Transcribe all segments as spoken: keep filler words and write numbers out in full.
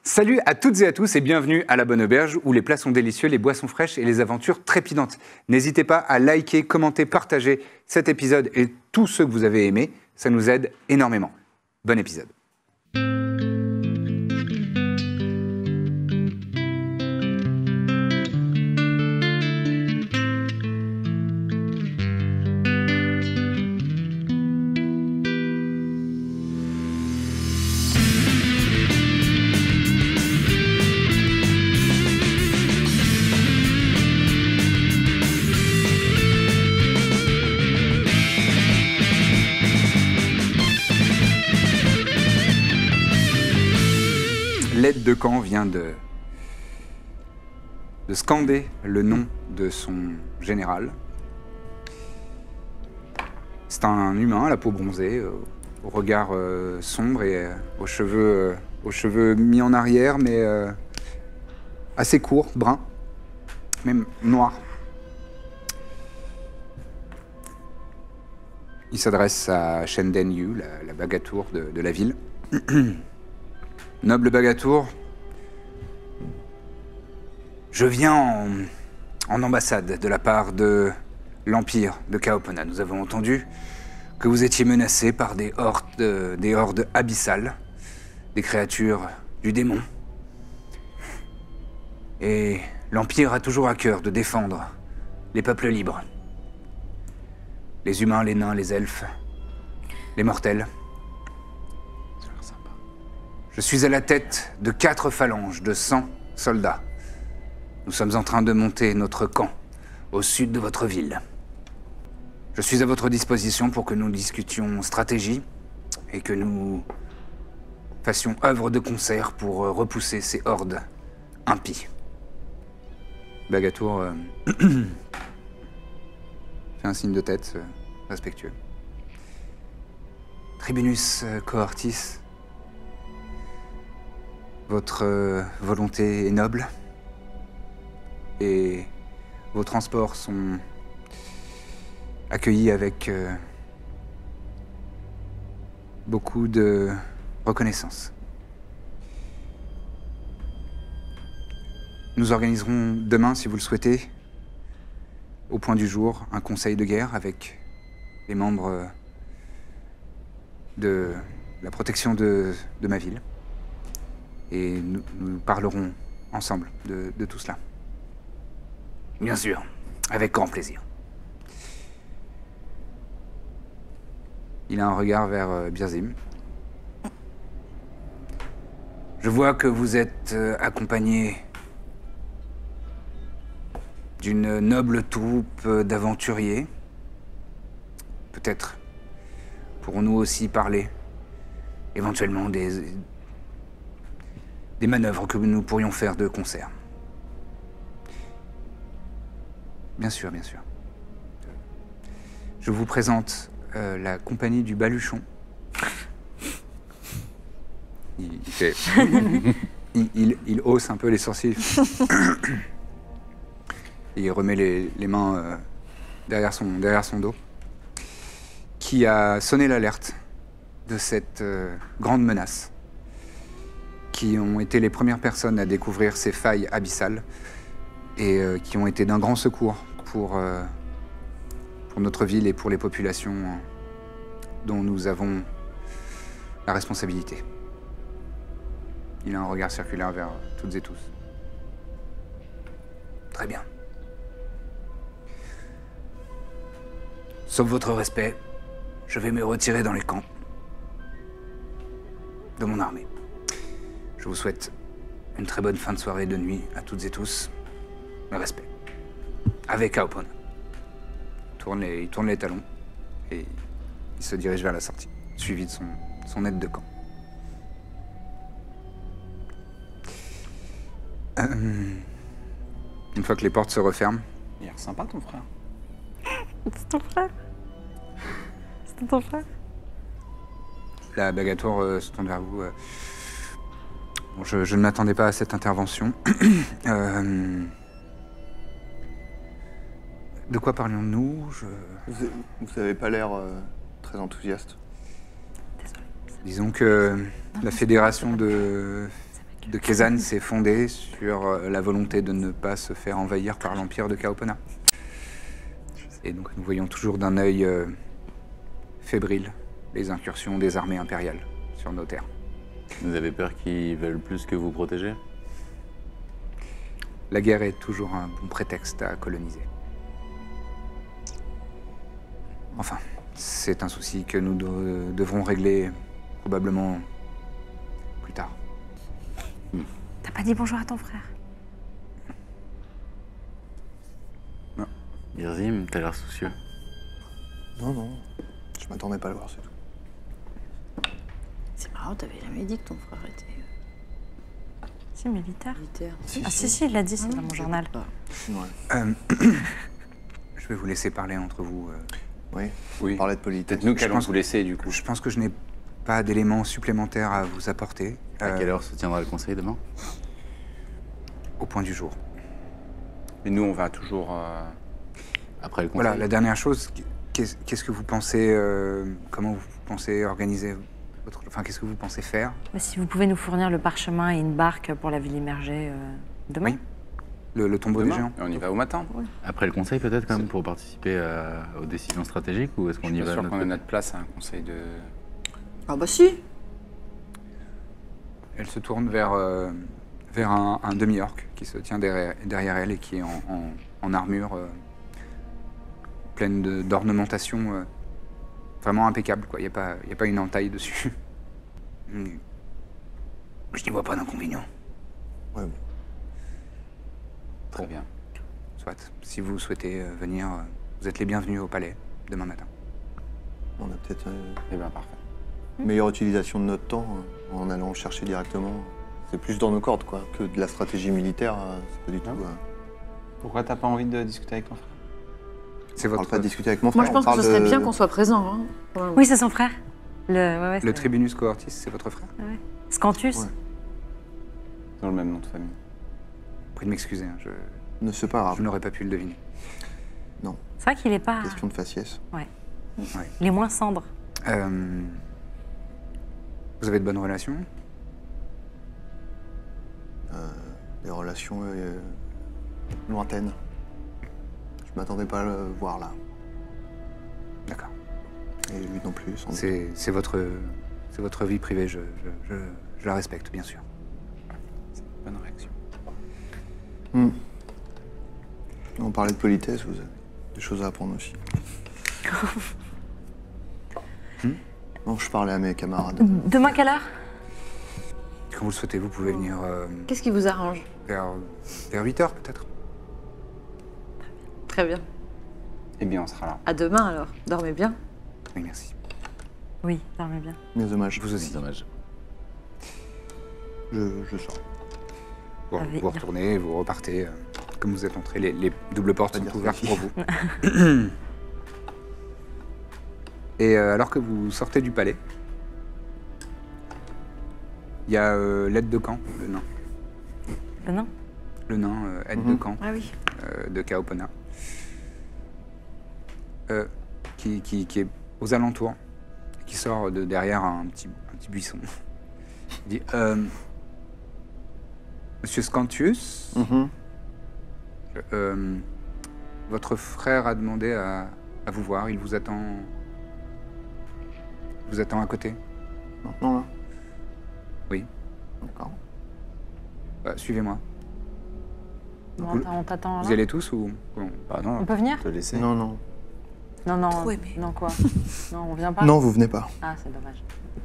Salut à toutes et à tous et bienvenue à la Bonne Auberge où les plats sont délicieux, les boissons fraîches et les aventures trépidantes. N'hésitez pas à liker, commenter, partager cet épisode et tous ceux que vous avez aimés, ça nous aide énormément. Bon épisode. L'aide de camp vient de, de scander le nom de son général. C'est un humain à la peau bronzée, euh, au regard euh, sombre et euh, aux, cheveux, euh, aux cheveux mis en arrière, mais euh, assez courts, bruns, même noirs. Il s'adresse à Shenden Yu, la, la bagatour de, de la ville. Noble Bagatour, je viens en, en ambassade de la part de l'Empire de Kaopona. Nous avons entendu que vous étiez menacé par des hordes, euh, des hordes abyssales, des créatures du démon. Et l'Empire a toujours à cœur de défendre les peuples libres. Les humains, les nains, les elfes, les mortels. Je suis à la tête de quatre phalanges de cent soldats. Nous sommes en train de monter notre camp au sud de votre ville. Je suis à votre disposition pour que nous discutions stratégie et que nous fassions œuvre de concert pour repousser ces hordes impies. Bagatour euh, fait un signe de tête euh, respectueux. Tribunus euh, Cohortis, votre euh, volonté est noble et vos transports sont accueillis avec euh, beaucoup de reconnaissance. Nous organiserons demain, si vous le souhaitez, au point du jour, un conseil de guerre avec les membres de la protection de, de ma ville. Et nous, nous parlerons ensemble de, de tout cela. Bien sûr, avec grand plaisir. Il a un regard vers euh, Birzim. Je vois que vous êtes euh, accompagné d'une noble troupe euh, d'aventuriers. Peut-être pourrons-nous aussi parler éventuellement des... des manœuvres que nous pourrions faire de concert. Bien sûr, bien sûr. Je vous présente euh, la compagnie du Baluchon. Il, il, fait... il, il, il hausse un peu les sourcils. Et il remet les, les mains euh, derrière, son, derrière son dos. Qui a sonné l'alerte de cette euh, grande menace. Qui ont été les premières personnes à découvrir ces failles abyssales et euh, qui ont été d'un grand secours pour, euh, pour notre ville et pour les populations euh, dont nous avons la responsabilité. Il a un regard circulaire vers toutes et tous. Très bien. Sauf votre respect, je vais me retirer dans les camps de mon armée. Je vous souhaite une très bonne fin de soirée et de nuit à toutes et tous. Mes respects. Avec Kaopona. Tourne les, il tourne les talons et il se dirige vers la sortie, suivi de son, son aide de camp. Euh, une fois que les portes se referment... Il a l'air sympa ton frère. C'est ton frère. C'est ton frère. La Bagatour euh, se tourne vers vous. Euh, bon, je, je ne m'attendais pas à cette intervention. euh, de quoi parlions-nous je... Vous n'avez pas l'air euh, très enthousiaste. Disons que la fédération de de Kezan s'est fondé sur euh, la volonté de ne pas se faire envahir par l'empire de Kaopona. Et donc nous voyons toujours d'un œil euh, fébrile les incursions des armées impériales sur nos terres. Vous avez peur qu'ils veulent plus que vous protéger? La guerre est toujours un bon prétexte à coloniser. Enfin, c'est un souci que nous de- devrons régler probablement plus tard. T'as pas dit bonjour à ton frère? Irzim, t'as l'air soucieux. Non, non. Je m'attendais pas à le voir, c'est tout. C'est marrant, t'avais jamais dit que ton frère était euh, Si, militaire. militaire. Ah si, si, il l'a dit, c'est dans mon journal. Ouais. Euh, je vais vous laisser parler entre vous. euh. Oui. Oui. On parlait de politesse. Peut-être nous qui Je allons pense- vous laisser, du coup. Je pense que je n'ai pas d'éléments supplémentaires à vous apporter. À euh, quelle heure se tiendra le conseil demain? Au point du jour. Mais nous, on va toujours... euh, Après le conseil? Voilà, la dernière chose, qu'est-ce qu'est-ce que vous pensez, euh, comment vous pensez organiser votre... Enfin, qu'est-ce que vous pensez faire? Mais si vous pouvez nous fournir le parchemin et une barque pour la ville immergée euh, demain. Oui. Le, le tombeau des demain. géants? Et on y va au matin. Après le conseil peut-être quand même pour participer euh, aux décisions stratégiques ou est-ce qu'on Je y suis va pas de sûr notre qu'on a côté? notre place à un conseil de... Ah bah si. Elle se tourne vers, euh, vers un, un demi-orc qui se tient derrière, derrière elle et qui est en, en- en armure euh, pleine de- d'ornementation euh, vraiment impeccable, quoi. Il n'y a, pas- y a pas une entaille dessus. Hmm. Je n'y vois pas d'inconvénient. Ouais, bon. Très bien. Soit, si vous souhaitez euh, venir, euh, vous êtes les bienvenus au palais demain matin. On a peut-être euh, Eh bien, parfait. une meilleure utilisation de notre temps euh, en allant le chercher directement. C'est plus dans nos cordes, quoi, que de la stratégie militaire. euh, C'est pas du tout. Ah. euh, Pourquoi t'as pas envie de discuter avec ton frère? C'est On parle votre... pas de discuter avec mon frère. Moi je pense on que parle ce serait de- bien qu'on soit présent. Hein, quand même. Oui, c'est son frère. Le, ouais, ouais, Le c'est- Tribunus Cohortis, c'est votre frère? Scantus. Ouais. Ils ont le même nom de famille. Prie de m'excuser, hein, je, Ne c'est pas grave. je n'aurais pas pu le deviner. C'est vrai qu'il est pas. Question de faciès. Il est moins cendre. Euh, Vous avez de bonnes relations? Des relations euh, lointaines. Je m'attendais pas à le voir là. D'accord. Et lui non plus, sans doute. C'est c'est votre, c'est votre vie privée, je, je- je- je la respecte, bien sûr. Bonne réaction. Hmm. On parlait de politesse, vous avez des choses à apprendre aussi. Hmm Non, je parlais à mes camarades. Demain, quelle heure? Quand vous le souhaitez, vous pouvez venir euh, Qu'est-ce qui vous arrange? vers, vers huit heures peut-être. Très bien. Eh bien, on sera là. À demain alors. Dormez bien. Oui, merci. Oui, dormez bien. Mes hommages. Vous aussi. C'est dommage. Je, je sors. Vous, Avec- vous retournez, vous repartez. euh, comme vous êtes entrés, les, les doubles portes Pas sont dire ouvertes Sophie. pour vous. Et euh, alors que vous sortez du palais, il y a euh, l'aide de camp, le nain. Le nain? Le nain, euh, aide Mhm. de camp Ah oui. euh, de Kaopona. Euh, qui, qui- qui est aux alentours, qui sort de derrière un petit, un petit buisson. Il dit euh, Monsieur Scantius, Mhm. euh, votre frère a demandé à, à vous voir, il vous attend. il vous attend à côté. Maintenant là Oui. D'accord. Euh, Suivez-moi. Bon, Vous- on t'attend Vous là. y allez tous ou bon. Bah non, On peut venir? te laisser. Non, non. Non, non. Trop aimé. Non, quoi? Non, on vient pas? Non, vous venez pas. Ah, c'est dommage.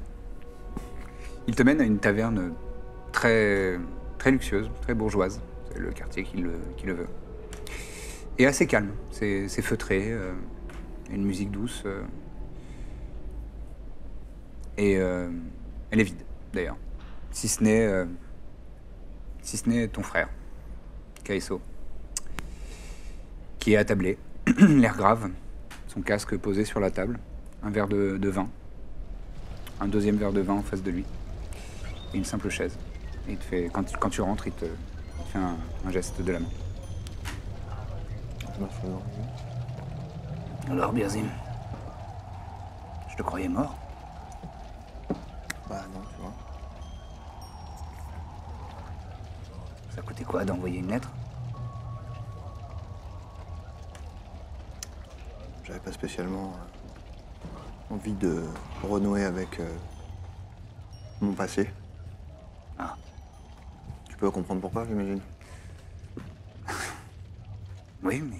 Il te mène à une taverne très, très luxueuse, très bourgeoise. C'est le quartier qui le, qui le veut. Et assez calme. C'est c'est feutré. euh, une musique douce. euh. et euh, elle est vide, d'ailleurs. Si ce n'est euh, si ce n'est ton frère, Kaiso, qui est attablé, l'air grave, son casque posé sur la table, un verre de, de vin, un deuxième verre de vin en face de lui, et une simple chaise. Et il te fait, quand, tu- quand tu rentres, il te, il te fait un, un geste de la main. Ma foi, non. Alors, Birzim, je te croyais mort. Bah non, tu vois. Ça coûtait quoi d'envoyer une lettre? J'avais pas spécialement euh, envie de renouer avec euh, mon passé. Ah. Tu peux comprendre pourquoi, j'imagine? Oui, mais...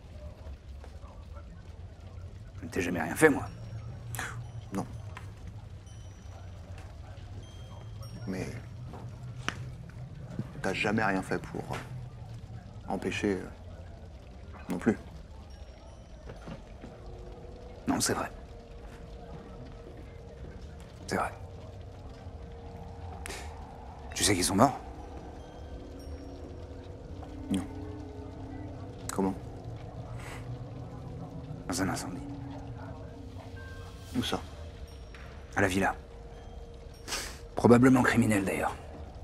Je ne t'ai jamais rien fait, moi. Non. Mais... T'as jamais rien fait pour euh, empêcher euh, non plus. Non, c'est vrai. C'est vrai. Tu sais qu'ils sont morts? Non. Comment? Dans un incendie. Où ça? À la villa. Probablement criminel, d'ailleurs.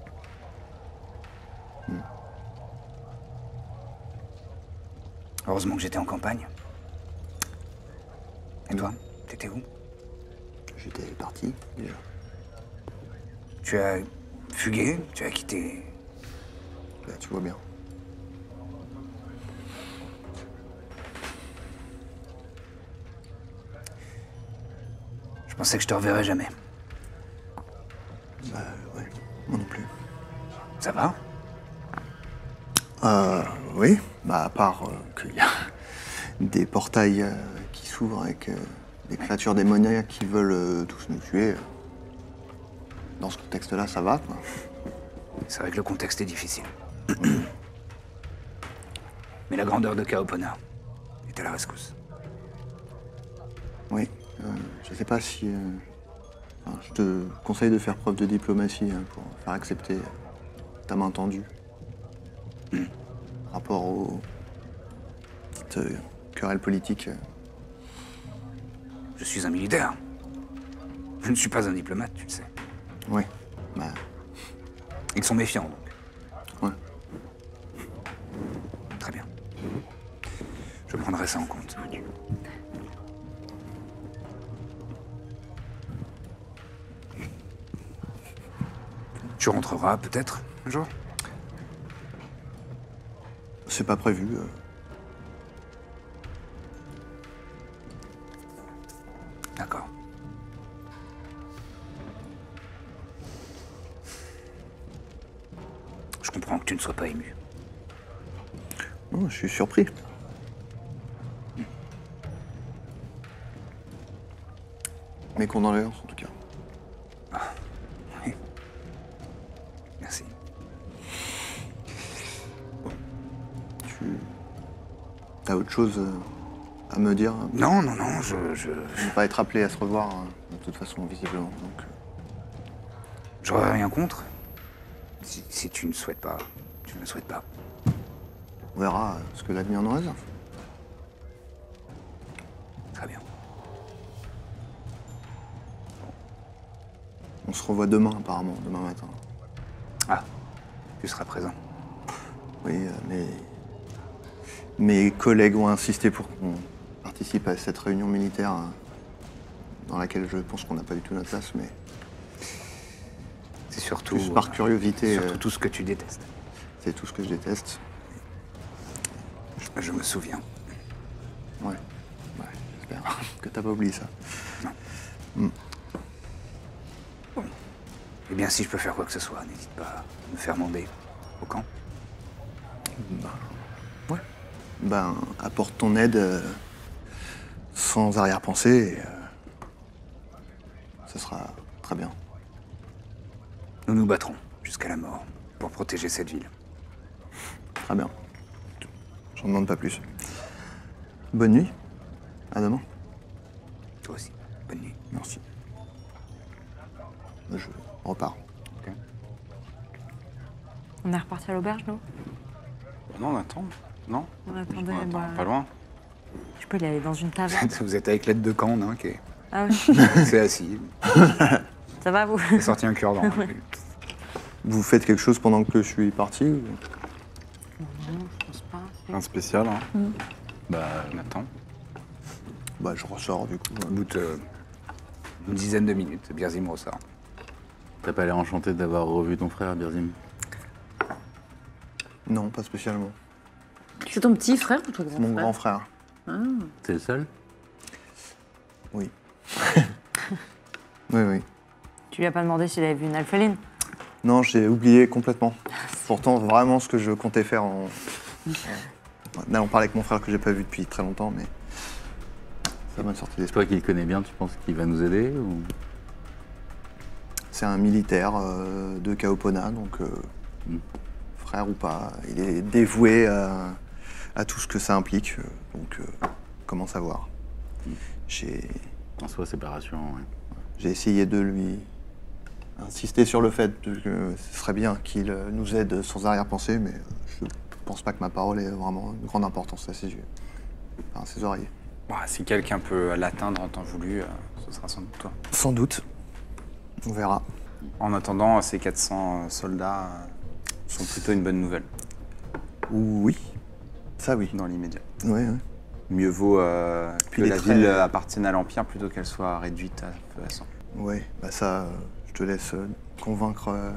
Hmm. Heureusement que j'étais en campagne. Et toi, t'étais où? J'étais parti, déjà. Tu as fugué? Tu as quitté... Là, tu vois bien. Je pensais que je te reverrais jamais. Bah, ouais, moi non plus. Ça va? Euh, oui. Bah, à part euh, qu'il y a des portails euh, qui s'ouvrent avec euh, des créatures démoniaques qui veulent euh, tous nous tuer. Dans ce contexte-là, ça va, quoi. C'est vrai que le contexte est difficile. Mais la grandeur de Kaopona est à la rescousse. Oui. Euh, je sais pas si... euh, enfin, je te conseille de faire preuve de diplomatie hein, pour faire accepter euh, ta main tendue. Hmm. Rapport aux petites euh, querelles politiques. euh, Je suis un militaire. Je ne suis pas un diplomate, tu le sais. Oui. Bah, Ils sont méfiants, donc. ouais. Très bien. Je prendrai ça en compte. Tu rentreras peut-être un jour? C'est pas prévu. euh. D'accord. Je comprends que tu ne sois pas ému. Non, je suis surpris. Mes condoléances, en tout cas. Oui. Merci. Tu... T'as autre chose euh, à me dire? Non, non, non, je... je... On va pas être appelé à se revoir, hein, de toute façon, visiblement. Donc, euh, J'aurais rien contre. Si, si tu ne souhaites pas, tu ne le souhaites pas. on verra euh, ce que l'avenir nous réserve. Très bien. On se revoit demain, apparemment, demain matin. Ah, tu seras présent. Oui, euh, mais mes collègues ont insisté pour qu'on participe à cette réunion militaire euh, dans laquelle je pense qu'on n'a pas du tout notre place, mais C'est surtout... plus par curiosité, Surtout euh, tout ce que tu détestes. c'est tout ce que je déteste. Je, je me souviens. Ouais, ouais, j'espère que t'as pas oublié ça. Eh bien, si je peux faire quoi que ce soit, n'hésite pas à me faire mander au camp. Ouais. Ben, apporte ton aide euh, sans arrière-pensée, et, euh, ce sera très bien. Nous nous battrons jusqu'à la mort pour protéger cette ville. Très bien. J'en demande pas plus. Bonne nuit. À demain. Toi aussi. Bonne nuit. Merci. Je repars. On est reparti à l'auberge, nous? Bah non, on attend. Non? On Je attendait, crois qu'on attend bah, pas loin. Je peux y aller dans une taverne. Vous êtes avec l'aide de camp, hein, qui est... Ah oui. C'est assis. Ça va, vous? Il a sorti un cure-dent. Ouais. Vous faites quelque chose pendant que je suis parti ou... Non, je pense pas. Un spécial, hein. Bah, on attend. Bah, je ressors du coup. Au bout de- une dizaine de minutes, Birzim ressort. T'as pas l'air enchanté d'avoir revu ton frère, Birzim? Non, pas spécialement. C'est ton petit frère ou ton grand C'est mon frère grand frère. Ah. T'es le seul? Oui. oui, oui. Tu lui as pas demandé s'il avait vu une alpheline? Non, j'ai oublié complètement. Pourtant, vraiment ce que je comptais faire en... en allant parler avec mon frère que j'ai pas vu depuis très longtemps, mais ça m'a sorti C'est d'esprit. toi qui le connais bien, tu penses qu'il va nous aider ou... C'est un militaire euh, de Kaopona, donc euh, Mm. frère ou pas, il est dévoué à, à tout ce que ça implique, euh, donc euh, comment savoir. J'ai En soi, c'est pas rassurant, ouais. j'ai essayé de lui insister sur le fait de- que ce serait bien qu'il euh, nous aide sans arrière-pensée, mais euh, je pense pas que ma parole ait vraiment une grande importance à ses yeux, enfin, à ses oreilles. Bah, si quelqu'un peut l'atteindre en temps voulu, euh, ce sera sans doute toi. Sans doute, on verra. En attendant, ces quatre cents soldats euh, sont plutôt une bonne nouvelle Oui, ça oui. dans l'immédiat. Ouais, ouais. Mieux vaut euh, que Il est la très- ville appartienne à l'Empire plutôt qu'elle soit réduite à feu à sang. Ouais, bah ça, euh, je te laisse euh, convaincre euh,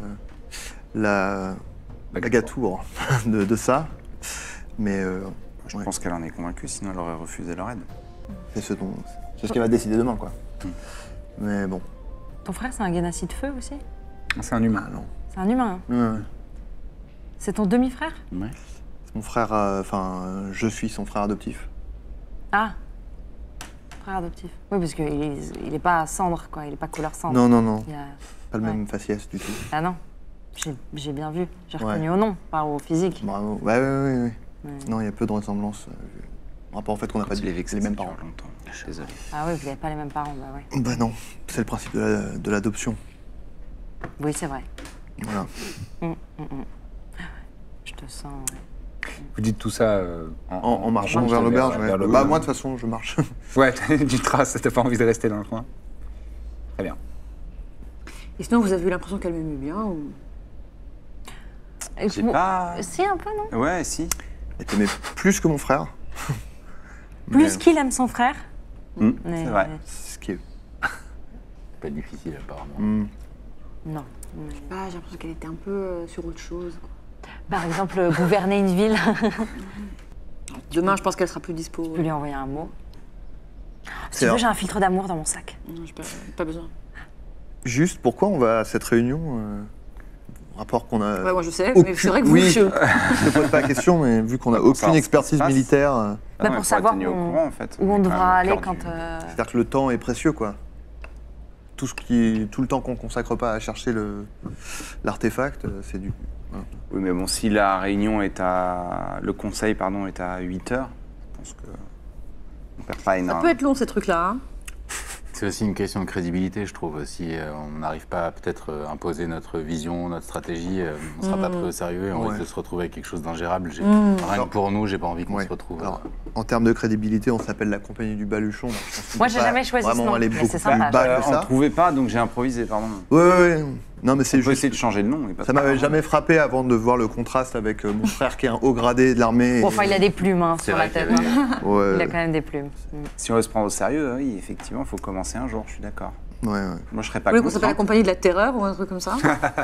la, la Gatour de, de ça. Mais euh, Je ouais, pense qu'elle en est convaincue, sinon elle aurait refusé leur aide. c'est ce, dont- c'est ce qu'elle va décider demain, quoi. Mais bon, Ton frère, c'est un Genasi de feu aussi? C'est un humain. ah non. C'est un humain. hein. Ouais, ouais. C'est ton demi-frère? Ouais. C'est mon frère, euh, enfin, euh, je suis son frère adoptif. Ah. Frère adoptif. Oui, parce qu'il est, il est pas cendre, quoi. Il est pas couleur cendre. Non, non, non, Il y a- pas le Ouais. même faciès du tout. Ah non. J'ai j'ai bien vu. J'ai Ouais. reconnu au nom, pas au physique. Bravo. Ouais, ouais, ouais, ouais. Ouais. Non, il y a peu de ressemblances. euh, par rapport au fait qu'on n'a pas Quand il est dit vexé, les ça mêmes dure parents. longtemps. Je suis désolé. Ah oui, vous n'avez pas les mêmes parents, bah ouais. Bah non, c'est le principe de la- de l'adoption. Oui, c'est vrai. Voilà. Hum, hum, hum. Je te sens. ouais. Vous dites tout ça euh, En, en marchant marche vers l'auberge, ouais. vers le Bah haut. moi, de toute façon, je marche. Ouais, tu traces, t'as pas envie de rester dans le coin. Très bien. Et sinon, vous avez eu l'impression qu'elle m'aimait bien ou... Et J'ai bon, pas... Si, un peu, non? Ouais, si. Elle t'aimait plus que mon frère. Plus Mais qu'il aime son frère. Hmm, Mais- C'est vrai. Ce qui est... Pas difficile, apparemment. Hmm. Non. mais- Ah, j'ai l'impression qu'elle était un peu euh, sur autre chose. quoi. Par exemple, euh, gouverner une ville. Demain, je pense qu'elle sera plus dispo. Tu peux lui envoyer un mot. Si C'est tu veux, vrai. j'ai un filtre d'amour dans mon sac. Non, j'ai pas, pas besoin. Juste, pourquoi on va à cette réunion euh, Rapport qu'on a... Ouais, moi je sais, aucune- mais c'est vrai que vous, oui. je... Je te pose pas la question, mais vu qu'on a Pour aucune savoir ce qui expertise se passe. militaire, euh, Ah non, Bah, mais pour faut savoir être tenu au où- courant, en fait. Où on est quand devra même au aller cœur quand. du- euh, c'est-à-dire que le temps est précieux, quoi. Tout, ce qui, tout le temps qu'on consacre pas à chercher le- l'artefact, euh, c'est du... voilà. Oui, mais bon, si la réunion est à... Le conseil, pardon, est à huit heures, je pense que... On perd pas Ça énormément. peut être long ces trucs-là. Hein. C'est aussi une question de crédibilité, je trouve. Si euh, on n'arrive pas à peut-être euh, imposer notre vision, notre stratégie, euh, on ne sera pas pris au sérieux et on Ouais. risque de se retrouver avec quelque chose d'ingérable. J'ai- Mm. Rien Alors- que pour nous, j'ai pas envie qu'on Ouais. se retrouve. Alors, euh, en termes de crédibilité, on s'appelle la compagnie du Baluchon. donc je pense qu'on Moi, peut j'ai pas jamais choisi ce vraiment nom, aller mais beaucoup c'est plus sympa. bas Euh, que on ne ça. trouvait pas, donc j'ai improvisé, pardon. Ouais, ouais, ouais. Non, mais c'est On peut juste... essayer de changer le nom. mais pas Ça trop. m'avait jamais frappé avant de voir le contraste avec euh, mon frère qui est un haut gradé de l'armée. Bon, et- enfin, il a des plumes hein, C'est sur vrai la tête. qu'il y avait- hein. Ouais, Il a quand même des plumes. Mm. Si on veut se prendre au sérieux, oui, effectivement, il faut commencer un jour, je suis d'accord. ouais, ouais. Moi, je serais pas Vous voulez qu'on contre. s'appelle la hein. compagnie de la terreur ou un truc comme ça?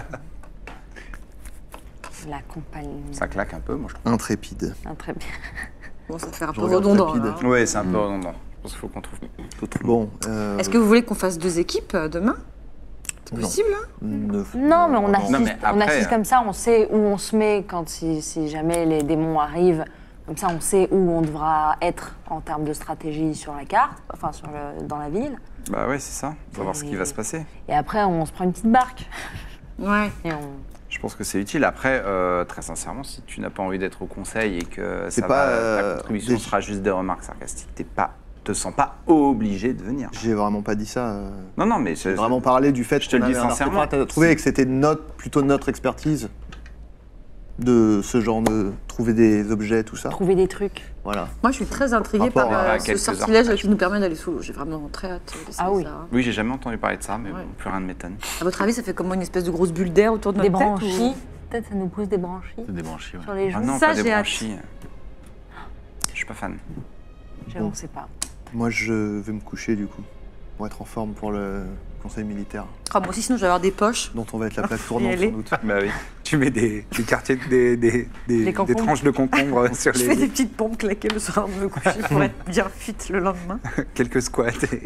La compagnie. Ça claque un peu, moi, je trouve. Intrépide. Ah, très bien. Bon, ça fait un Je peu regarde redondant. rapide. là, hein. Ouais, c'est un peu redondant. Je pense qu'il faut qu'on trouve. Bon, euh, Est-ce que vous voulez qu'on fasse deux équipes euh, demain? C'est Non. possible, hein? ne- Non, mais on assiste, Non, mais on après, assiste euh, comme ça, on sait où on se met quand si, si jamais les démons arrivent. Comme ça, on sait où on devra être en termes de stratégie sur la carte, enfin sur le, dans la ville. Bah ouais, c'est ça. On va voir ce qui va se passer. Et après, on se prend une petite barque. Ouais. Et on... Je pense que c'est utile. Après, euh, très sincèrement, si tu n'as pas envie d'être au conseil et que C'est ça pas, va, euh, ta contribution des- sera juste des remarques sarcastiques, t'es pas, te sens pas obligé de venir. J'ai vraiment pas dit ça. euh, Non, non, mais J'ai c'est vraiment parlé du fait je te qu'on le dis avait un sincèrement. artefact à trouver et que c'était notre, plutôt notre expertise de ce genre de trouver des objets, tout ça. trouver des trucs. Voilà. Moi, je suis très intriguée Rapport par à euh, ce quelques heures sortilège après, qui nous permet d'aller sous l'eau. J'ai vraiment très hâte d'essayer Ah oui. ça. hein. Oui, j'ai jamais entendu parler de ça, mais Ouais. bon, plus rien ne m'étonne. À votre avis, ça fait comment une espèce de grosse bulle d'air autour de Des notre tête branchies. Peut-être ça nous pousse des branchies C'est des branchies, ouais. sur les joues. Ah non, Ça, pas des j'ai hâte. branchies. Je suis pas fan. Je on sait pas. Moi, je vais me coucher du coup, pour être en forme pour le conseil militaire, Ah, moi aussi, sinon, je vais avoir des poches. dont on va être la plaque y tournante aller. sans doute. Bah oui. Tu mets des, des quartiers, des, des, des, Des des concombres. tranches de concombre sur Je fais des les petites pompes claquées le soir de me coucher pour être bien fit le lendemain. quelques squats. et-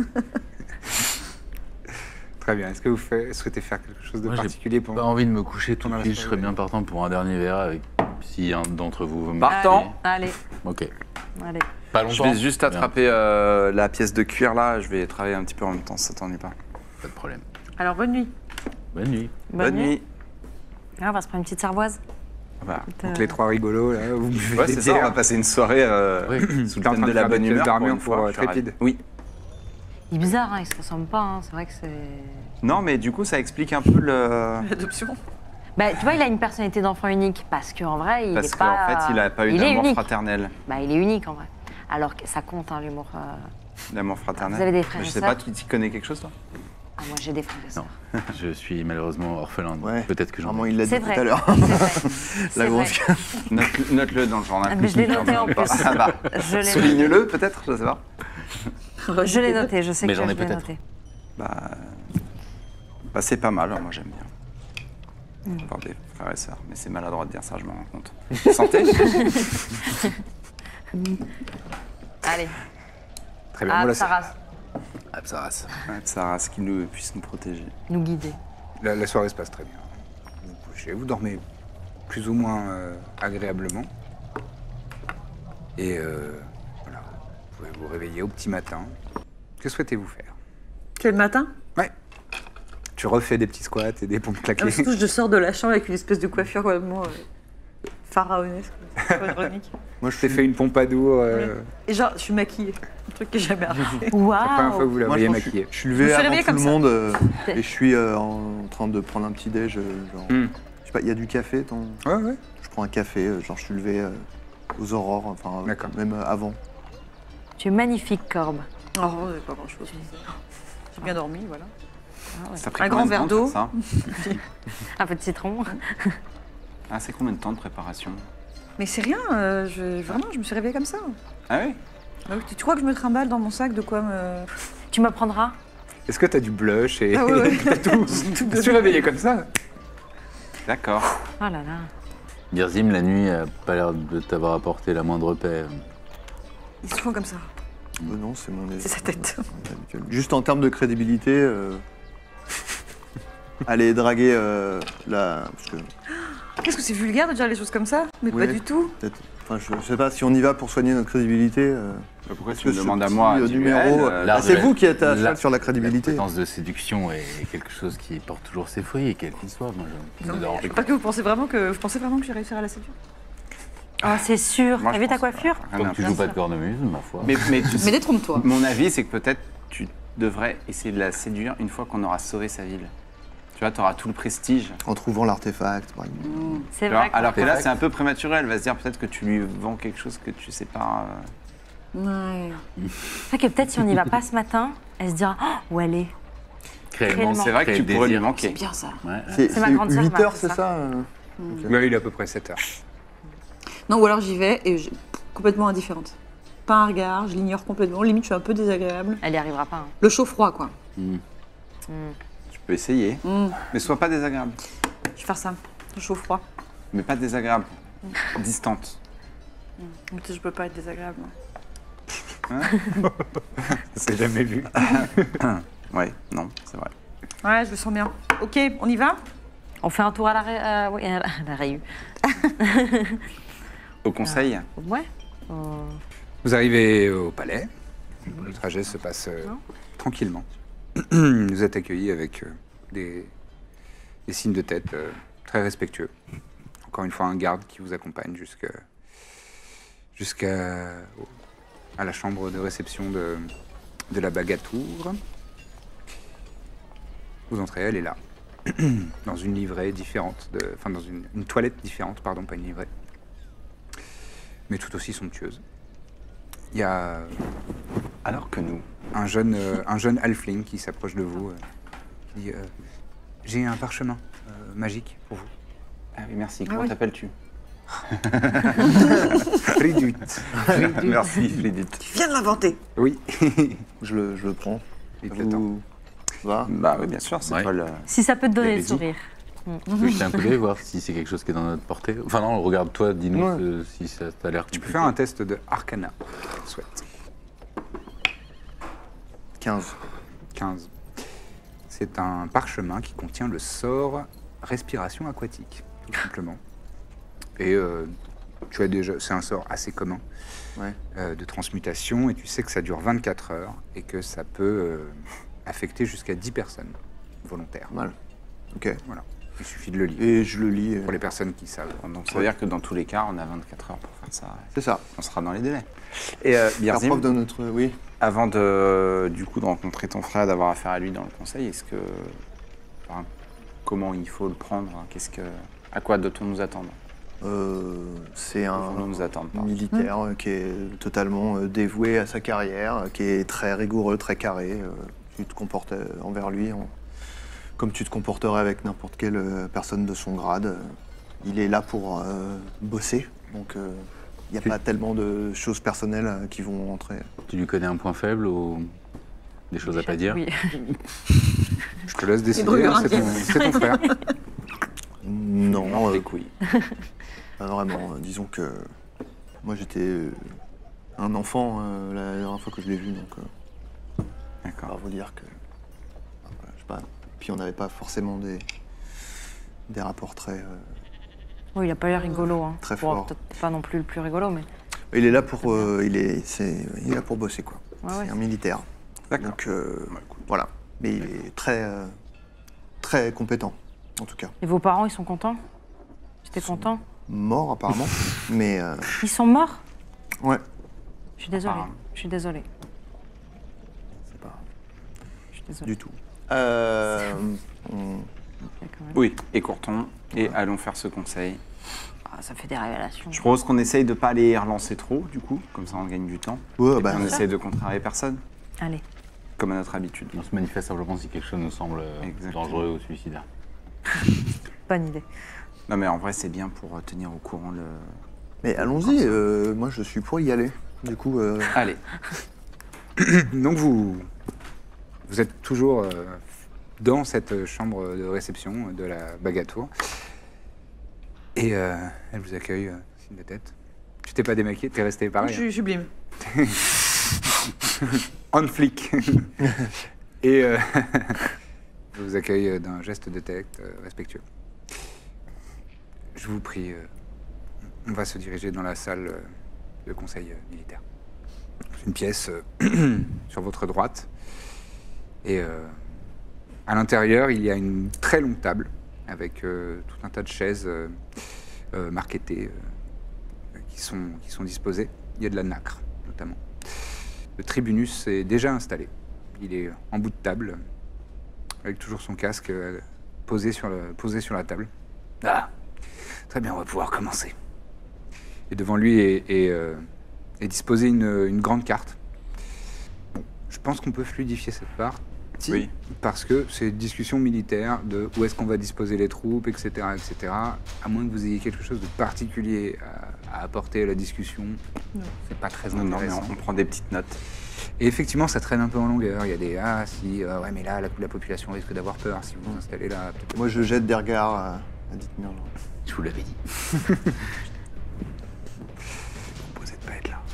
Très bien. Est-ce que vous fait- souhaitez faire quelque chose de Moi, j'ai particulier pour Pas envie de me coucher tout Pendant de la suite, je serais soirée. bien partant pour un dernier verre avec si un d'entre vous veut me Partant. Allez, Ok. allez. Pas Je longtemps. vais juste Bien, attraper euh, la pièce de cuir là, je vais travailler un petit peu en même temps, ça t'ennuie pas. Pas de problème. Alors, bonne nuit. Bonne nuit. Bonne, nuit. Ah, on va se prendre une petite cervoise. Voilà. Donc les trois rigolos, là, vous buvez Ouais, des c'est ça, on bières. va passer une soirée euh, Oui. sous le T'es en thème train de de la faire bonne des pièces humeur. d'armure une fois, pour, euh, je suis ravi. Trépide. Oui. Il est bizarre, hein, il se ressemble pas. Hein. C'est vrai que c'est. Non, mais du coup, ça explique un peu le. L'adoption. Bah, tu vois, il a une personnalité d'enfant unique parce qu'en vrai, il Parce est qu'en pas. fait, il a pas eu il est d'amour unique. fraternel. Bah, il est unique en vrai. Alors que ça compte, hein, l'humour. euh. L'amour fraternel. Vous avez des frères Mais et Je sais sœurs pas, tu tu connais quelque chose, toi Ah, moi j'ai des frères et Non. sœurs. Je suis malheureusement orphelin. donc Ouais. Peut-être que j'en Vraiment, ai. il l'a dit C'est tout vrai. à l'heure. C'est vrai. La C'est grosse. vrai. Note- Note-le dans le journal. Ah, mais je l'ai noté en plus. Ah bah, Je l'ai noté. souligne-le peut-être, je sais pas. Je l'ai noté, je sais Mais que j'en je ai l'ai peut-être. noté. Bah, bah c'est pas mal, moi j'aime bien. Avoir des frères et sœurs, mais c'est maladroit de dire ça, je me rends compte. Santé. Allez, Très bien. ah, Bon, là, ça c'est- rase. Absaras. Sarah, ce qui nous puisse nous protéger. Nous guider. la, la soirée se passe très bien. Vous vous couchez, vous dormez plus ou moins euh, agréablement. Et euh, voilà, vous pouvez vous réveiller au petit matin. Que souhaitez-vous faire? C'est le matin. Ouais. Tu refais des petits squats et des pompes Ah, claquées. mais surtout, je sors de la chambre avec une espèce de coiffure complètement euh, pharaonesque, ironique. Moi, je t'ai fait une pompadour. Euh, Et genre, je suis maquillée. Un truc qui est jamais arrivé. La première fois que Waouh vous la Moi, voyez je, pense que je, maquillée. je suis Je levé me suis avant réveillée tout le comme ça. monde euh, et je suis euh, en train de prendre un petit déj. euh, genre, Hmm. je sais pas, il y a du café. Ton... Ouais, ouais. Je prends un café. euh, genre, je suis levé euh, aux aurores, enfin, euh, D'accord. même euh, avant. Tu es magnifique, Corbe. Oh, pas grand chose. J'ai bien dormi, voilà. Ça a pris Un combien grand de verre temps de d'eau. faire ça Un peu de citron. Ah, c'est combien de temps de préparation Mais c'est rien, euh, je, vraiment, je me suis réveillée comme ça. Ah oui Ah oui, tu tu crois que je me trimballe dans mon sac de quoi me. Tu m'apprendras. Est-ce que t'as du blush et Ah ouais, ouais. t'as tout, Je suis réveillé comme ça. D'accord. Oh là là. Birzim, la nuit, a pas l'air de t'avoir apporté la moindre paix. Ils sont souvent comme ça. Euh, non, c'est mon. C'est sa tête. habituel. Juste en termes de crédibilité, euh, aller draguer euh, la. Parce que Qu'est-ce que c'est vulgaire de dire les choses comme ça? Mais Oui. pas du tout. peut-être. Enfin, je, je sais pas si on y va pour soigner notre crédibilité. euh, Bah, pourquoi est-ce tu me que ce demandes à petit, moi euh, tu- numéro, elle, euh, euh, l'art bah, de c'est la- vous qui êtes à cheval la- sur la La crédibilité. potence de séduction est quelque chose qui porte toujours ses fruits, et quel qu'il soit. Moi, je Non, me dérange mais pas. pas que vous pensez vraiment que. Je pensais vraiment que j'ai réussi à la séduire. Oh, c'est sûr. Moi, T'as je vu ta pense pas. coiffure Rien Tant à que tu faire. joues pas de cornemuse, ma foi. Mais, mais tu sais- Mais détrompe-toi. mon avis, c'est que peut-être tu devrais essayer de la séduire une fois qu'on aura sauvé sa ville. Tu vois, tu auras tout le prestige. En trouvant l'artefact, par exemple. C'est Tu vois, vrai. qu'on alors que peut- là, c'est un peu prématuré. Elle va se dire peut-être que tu lui vends quelque chose que tu sais pas. euh, Ouais. C'est vrai que peut-être si on n'y va pas ce matin, elle se dira oh, où elle est. Créer- Réellement. C'est vrai que créer tu le pourrais lui désir. manquer. C'est bien ça. Ouais. C'est C'est ma grande sœur qui huit m'a heures, fait c'est ça. ça euh Là, il est à peu près sept heures. Non, ou alors j'y vais et je... complètement indifférente. Pas un regard, je l'ignore complètement. Limite, je suis un peu désagréable. Elle n'y arrivera pas. hein. Le chaud-froid, quoi. Mm. Tu peux essayer. Mm. Mais sois pas désagréable. Je vais faire ça. Le chaud-froid. Mais pas désagréable. Distante. Mais tu sais, je peux pas être désagréable. moi. C'est jamais vu. Ouais, non, c'est vrai. Ouais, je le sens bien. Ok, on y va? On fait un tour à la, ré... euh, oui, à la, à la Réu. Au conseil, Ouais. Euh, Vous arrivez au palais. Le trajet se passe euh, Non. tranquillement. Vous êtes accueillis avec euh, des, des signes de tête euh, très respectueux. Encore une fois, un garde qui vous accompagne jusqu'à jusqu'à à la chambre de réception de, de la Bagatour. Vous entrez, elle est là, dans une livrée différente, de, enfin dans une, une toilette différente, pardon, pas une livrée, mais tout aussi somptueuse. Il y a alors que nous. un jeune, euh, un jeune halfling qui s'approche de vous, euh, qui dit euh, j'ai un parchemin euh, magique pour vous. Ah oui, merci. Comment oui. t'appelles-tu Fridut. Merci, Flédit. Tu viens de l'inventer. Oui. Je le, je le prends. Il Ça te l'attend. vous va Bah oui, bien sûr, c'est Ouais. pas le. Si ça peut te donner le Allez-y. sourire. Tu peux jeter un coup d'œil, voir si c'est quelque chose qui est dans notre portée. Enfin non, regarde-toi, dis-nous Ouais. euh, si ça t'a l'air Tu peux compliqué. faire un test de Arcana, si tu le souhaites. quinze. quinze. C'est un parchemin qui contient le sort respiration aquatique, tout simplement. Et euh, tu as déjà, c'est un sort assez commun Ouais. euh, de transmutation, et tu sais que ça dure vingt-quatre heures et que ça peut euh, affecter jusqu'à dix personnes volontaires. Pas mal. Ok. Voilà. Il suffit de le lire Et je le lis. euh, pour les personnes qui savent. Donc ça veut dire que dans tous les cas, on a vingt-quatre heures pour faire ça. C'est ça. On sera dans les délais. Et euh, Faire Birzim, preuve de notre. Oui. avant de, du coup, de rencontrer ton frère, d'avoir affaire à lui dans le conseil, est-ce que... enfin, comment il faut le prendre? Qu'est-ce que, à quoi doit-on nous attendre? Euh, c'est un Faut-on nous attendre, pardon. militaire euh, qui est totalement euh, dévoué à sa carrière, euh, qui est très rigoureux, très carré. euh, Tu te comportes euh, envers lui en- comme tu te comporterais avec n'importe quelle euh, personne de son grade. Euh, Il est là pour euh, bosser, donc euh, il n'y a Tu- pas tellement de choses personnelles euh, qui vont rentrer. Tu lui connais un point faible ou des choses à pas dire? Oui. Je te laisse décider, brûle hein, un c'est ton, c'est ton frère. Non, euh, Les couilles. pas vraiment. Euh, disons que moi j'étais euh, un enfant euh, la dernière fois que je l'ai vu, donc euh, on va D'accord. vous dire que. enfin, voilà, je sais pas. Puis on n'avait pas forcément des, des rapports très. euh, Oui, il a pas l'air rigolo. Hein. Très Bon, fort. peut-être pas non plus le plus rigolo, mais. Il est là pour, euh, il est, c'est, il est là pour bosser quoi. Ouais, c'est ouais. un militaire. D'accord. Donc euh, Bah, écoute. voilà. Mais il est très, euh, très compétent en tout cas. Et vos parents, ils sont contents? J'étais content. Mort apparemment, mais euh, Ils sont morts? ouais. Je suis désolée. Apparemment. Je suis désolée. C'est pas Je suis désolée. du tout. Euh, on- Il y a quand même- Oui, écourtons et allons faire ce conseil. Ah, ça fait des révélations. Je propose qu'on essaye de pas les relancer trop, du coup, comme ça on gagne du temps. Ouais, Et bah, puis on essaye de contrarier personne, Allez. comme à notre habitude. On se manifeste simplement si quelque chose nous semble euh, Exactement. dangereux ou suicidaire. Bonne idée. Non mais en vrai c'est bien pour euh, tenir au courant le... mais allons-y. euh, moi je suis pour y aller. Du coup, euh, Allez, Donc vous, vous êtes toujours euh, dans cette chambre de réception de la Bagatour. Et euh, elle vous accueille, euh, signe de tête. Tu t'es pas démaquillé, t'es resté Je pareil. suis sublime. hein. On flic. Et euh, je vous accueille d'un geste de tête euh, respectueux. Je vous prie, euh, on va se diriger dans la salle euh, de conseil euh, militaire. C'est une pièce euh, sur votre droite. Et euh, à l'intérieur, il y a une très longue table avec euh, tout un tas de chaises euh, euh, marquetées euh, qui, sont, qui sont disposées. Il y a de la nacre, notamment. Le tribunus est déjà installé. Il est en bout de table, avec toujours son casque euh, posé, sur le, posé sur la table. Ah, très bien, on va pouvoir commencer. Et devant lui est, est, euh, est disposée une, une grande carte. Bon, je pense qu'on peut fluidifier cette partie, Oui. parce que c'est une discussion militaire de où est-ce qu'on va disposer les troupes, et cetera, et cetera. À moins que vous ayez quelque chose de particulier à, à apporter à la discussion, c'est pas très non, non, mais intéressant. on, on prend des petites notes. Et effectivement, ça traîne un peu en longueur. Il y a des ah si euh, ouais mais là la, la population risque d'avoir peur si vous vous installez là. peut-être- moi je jette des regards à, à Dithmir. genre. Je vous l'avais dit. Proposez de pas être là.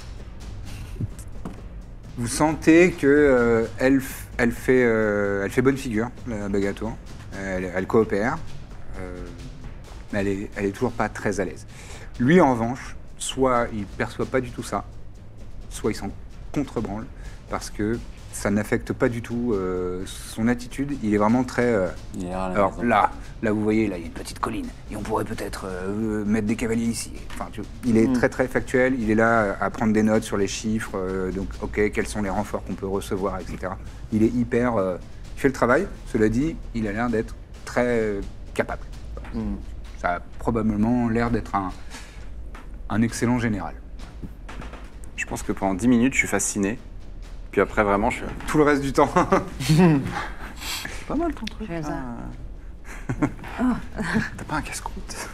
Vous sentez que euh, elle, f- elle fait euh, elle fait bonne figure la Bagatour. Elle, elle coopère, euh, mais elle est elle est toujours pas très à l'aise. Lui en revanche, soit il perçoit pas du tout ça, soit il s'en contrebranle parce que ça n'affecte pas du tout euh, son attitude. Il est vraiment très. euh, Il est à la Alors maison. là, là vous voyez, là il y a une petite colline et on pourrait peut-être euh, mettre des cavaliers ici. Enfin, tu vois, il est très très factuel. Il est là à prendre des notes sur les chiffres. euh, donc, ok, quels sont les renforts qu'on peut recevoir, et cetera. Il est hyper. euh, il fait le travail. Cela dit, il a l'air d'être très euh, capable. Hmm. Ça a probablement l'air d'être un, un excellent général. Je pense que pendant dix minutes je suis fasciné. Puis après vraiment je suis... Tout le reste du temps. Pas mal ton truc. Je fais ça. Ah. T'as pas un casse-croûte?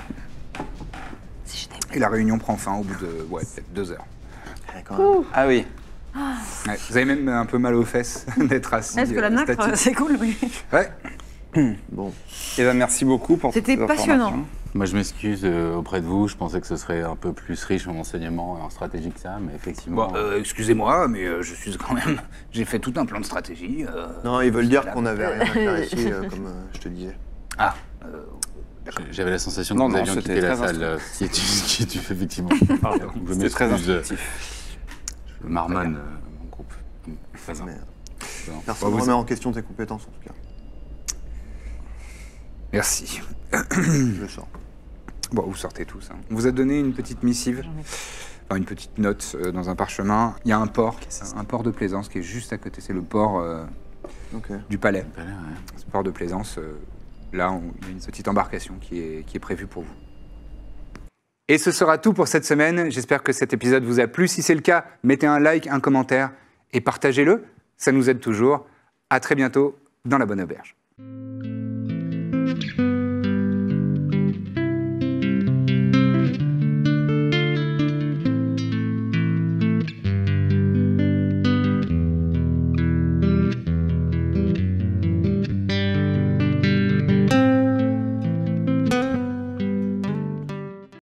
Si j'étais. Et la réunion prend fin au bout de ouais, peut-être deux heures. Ouais, quand même. Ah oui. Ouais, vous avez même un peu mal aux fesses d'être assis. Est-ce que la euh, nacre, statique. c'est cool, mais. Ouais. Bon, Eh ben, merci beaucoup pour toutes C'était ces passionnant. informations. Moi, je m'excuse euh, auprès de vous. Je pensais que ce serait un peu plus riche en enseignements et en stratégie que ça, mais effectivement. Bon, euh, excusez-moi, mais euh, je suis quand même. J'ai fait tout un plan de stratégie. euh, non, ils veulent dire voilà. qu'on n'avait rien à faire ici, euh, comme euh, je te disais. Ah, euh, J'avais la sensation que Non, nous non, avions c'était quitté la très salle. euh, qui est qui est effectivement. Pardon, Je c'était très m'excuse, euh, instructif. Je marmonne euh, mon groupe. Très Mais, bien. euh, personne Bon, ne vous- remet en question tes compétences, en tout cas. merci. Je le sens. Bon, vous sortez tous. hein. On vous a donné une petite missive, enfin une petite note euh, dans un parchemin. Il y a un port, un port de plaisance qui est juste à côté. C'est le port euh, Ok. du palais. Voilà, ouais. Ce port de plaisance, euh, là, on- il y a une petite embarcation qui est, qui est prévue pour vous. Et ce sera tout pour cette semaine. J'espère que cet épisode vous a plu. Si c'est le cas, mettez un like, un commentaire et partagez-le. Ça nous aide toujours. À très bientôt dans la bonne auberge.